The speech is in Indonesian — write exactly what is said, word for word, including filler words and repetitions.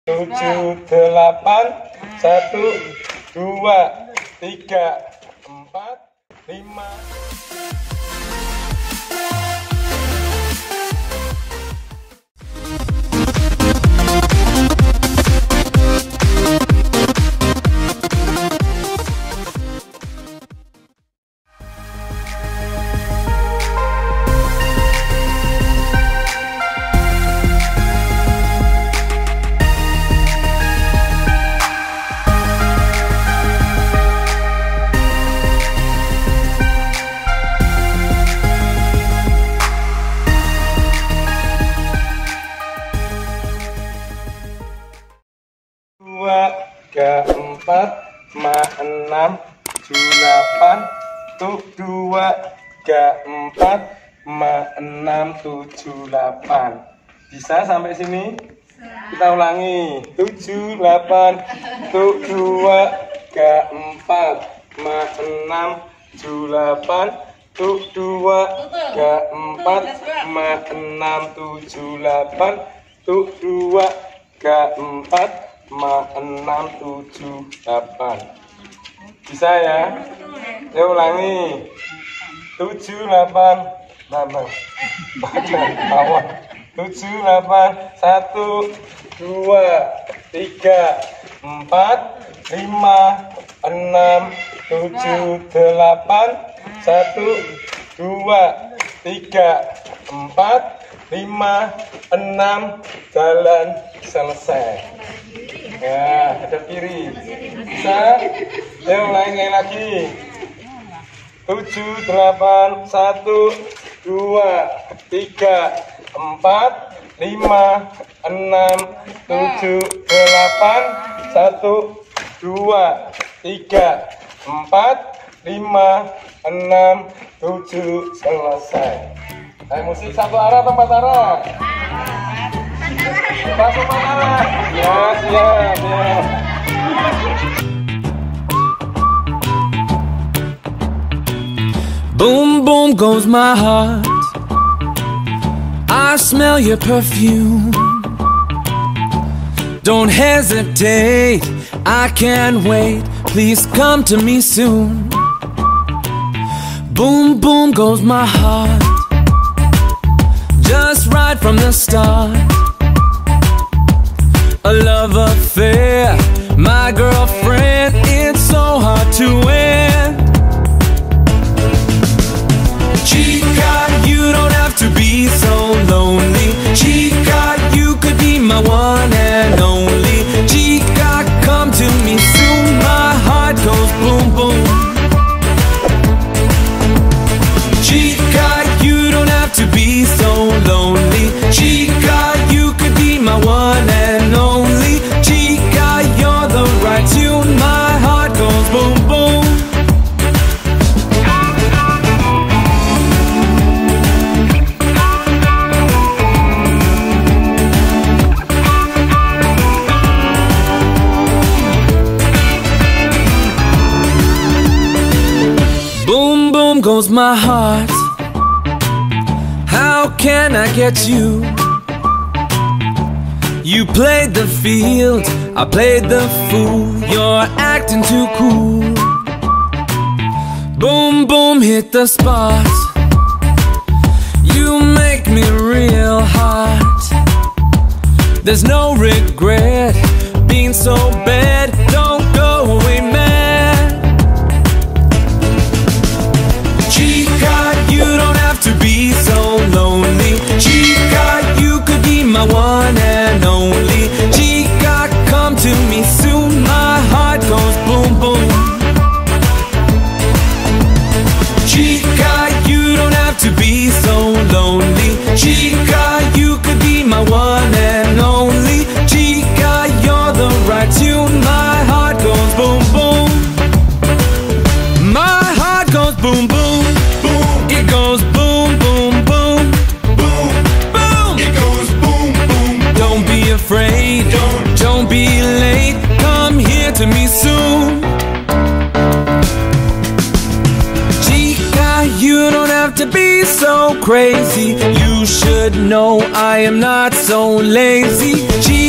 tujuh, delapan, satu, dua, tiga, empat, lima. Dua, tiga, empat, lima, enam, tujuh, delapan, tuh dua, tiga, empat, lima, enam, tujuh, delapan. Bisa sampai sini? Kita ulangi. Tujuh, delapan, tuh dua, tiga, empat, lima, enam, tujuh, delapan, tuh dua, tiga, empat, lima, enam, tujuh, delapan, tuh dua, tiga, empat, lima, enam, tujuh, delapan. Bisa ya? Ya ulangi. Tujuh, delapan, delapan, bawah. Tujuh, delapan, satu, dua, tiga, empat, lima, enam, tujuh, delapan, satu, dua, tiga, empat, lima, enam, jalan selesai. Ya, ada kiri. Bisa? Ya, ulangi lagi. Tujuh, delapan, satu, dua, tiga, empat, lima, enam, tujuh, delapan, satu, dua, tiga, empat, lima, enam, tujuh, selesai. Naik musik satu arah atau empat arah? Satu empat arah. Ya, siap, siap. Boom, boom goes my heart. I smell your perfume. Don't hesitate, I can't wait. Please come to me soon. Boom, boom goes my heart. Just right from the start. A love affair, my girlfriend. It's so hard to win. Chica, you don't have to be so lonely. Chica, you could be my one and only. Chica, come to me soon. My heart goes boom, boom. Chica, you don't have to be so lonely. Chica, you could be my one and only. Chica, you're the right tune. My heart goes boom, boom. Boom, boom goes my heart. How can I get you? You played the field, I played the fool. You're acting too cool. Boom, boom, hit the spot. You make me real hot. There's no regret being so bad. Don't go away, man. Chica, you don't have to be so lonely. Chica, you could be my one and only. Chica, come to me soon. My heart goes boom, boom. Chica, you don't have to be so lonely. Chica, you could be my one and only. Chica, you're the right tune. My heart goes boom, boom. My heart goes boom, boom. Boom. It goes boom, boom, boom. Boom, boom. It goes boom, boom. Don't be afraid. Don't, don't be late. Come here to me soon. Chica, you don't have to be so crazy. You should know I am not so lazy. Chica,